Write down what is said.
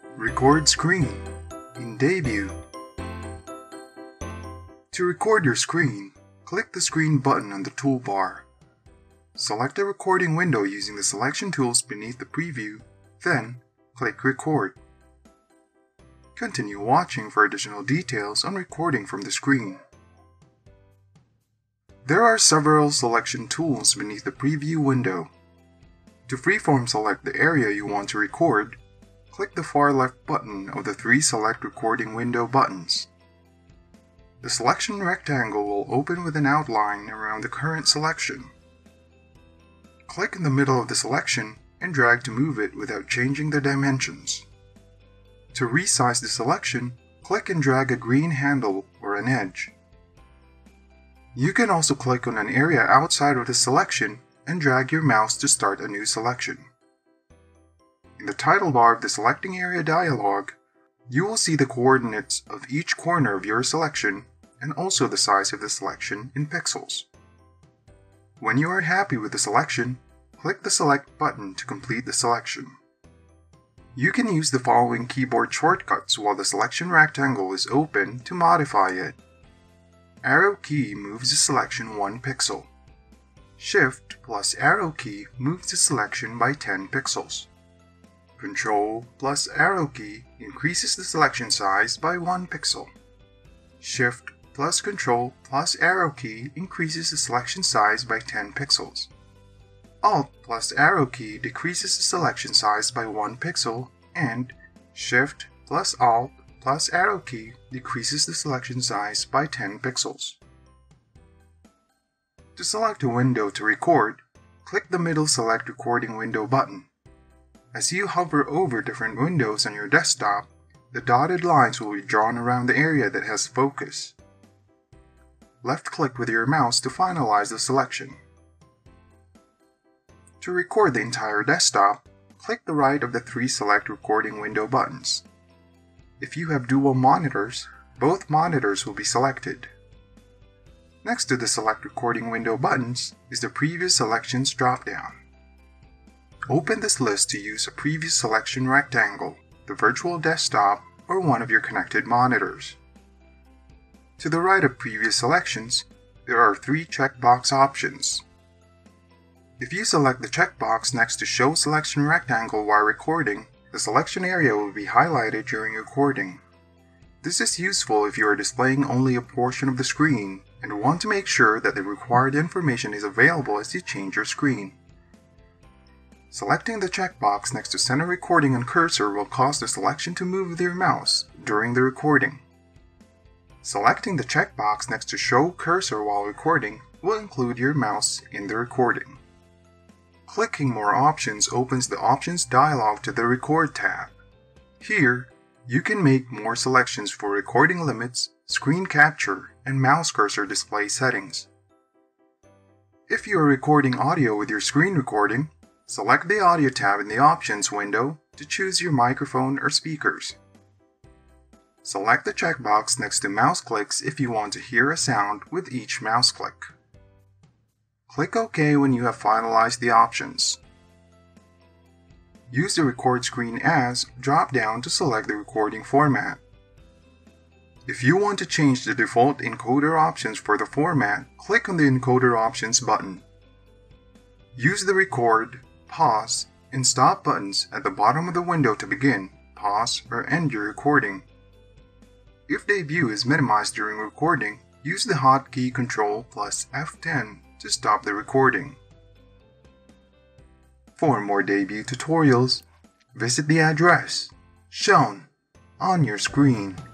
Record screen in Debut. To record your screen, click the screen button on the toolbar. Select a recording window using the selection tools beneath the preview, then click Record. Continue watching for additional details on recording from the screen. There are several selection tools beneath the preview window. To freeform select the area you want to record, click the far left button of the three Select Recording Window buttons. The selection rectangle will open with an outline around the current selection. Click in the middle of the selection and drag to move it without changing the dimensions. To resize the selection, click and drag a green handle or an edge. You can also click on an area outside of the selection and drag your mouse to start a new selection. In the title bar of the Selecting Area dialog, you will see the coordinates of each corner of your selection and also the size of the selection in pixels. When you are happy with the selection, click the Select button to complete the selection. You can use the following keyboard shortcuts while the selection rectangle is open to modify it. Arrow key moves the selection 1 pixel. Shift plus arrow key moves the selection by 10 pixels. Control plus arrow key increases the selection size by 1 pixel. Shift plus Control plus arrow key increases the selection size by 10 pixels. Alt plus arrow key decreases the selection size by 1 pixel, and Shift plus Alt plus arrow key decreases the selection size by 10 pixels. To select a window to record, click the middle Select Recording Window button. As you hover over different windows on your desktop, the dotted lines will be drawn around the area that has focus. Left-click with your mouse to finalize the selection. To record the entire desktop, click the right of the three Select Recording Window buttons. If you have dual monitors, both monitors will be selected. Next to the Select Recording Window buttons is the Previous Selections drop-down. Open this list to use a previous selection rectangle, the virtual desktop, or one of your connected monitors. To the right of previous selections, there are three checkbox options. If you select the checkbox next to Show Selection Rectangle while recording, the selection area will be highlighted during recording. This is useful if you are displaying only a portion of the screen and want to make sure that the required information is available as you change your screen. Selecting the checkbox next to Center Recording and Cursor will cause the selection to move with your mouse during the recording. Selecting the checkbox next to Show Cursor while recording will include your mouse in the recording. Clicking More Options opens the Options dialog to the Record tab. Here, you can make more selections for recording limits, screen capture, and mouse cursor display settings. If you are recording audio with your screen recording, select the Audio tab in the Options window to choose your microphone or speakers. Select the checkbox next to mouse clicks if you want to hear a sound with each mouse click. Click OK when you have finalized the options. Use the Record Screen As drop-down to select the recording format. If you want to change the default encoder options for the format, click on the Encoder Options button. Use the Record, Pause, and Stop buttons at the bottom of the window to begin, pause, or end your recording. If Debut is minimized during recording, use the hotkey Ctrl plus F10 to stop the recording. For more Debut tutorials, visit the address shown on your screen.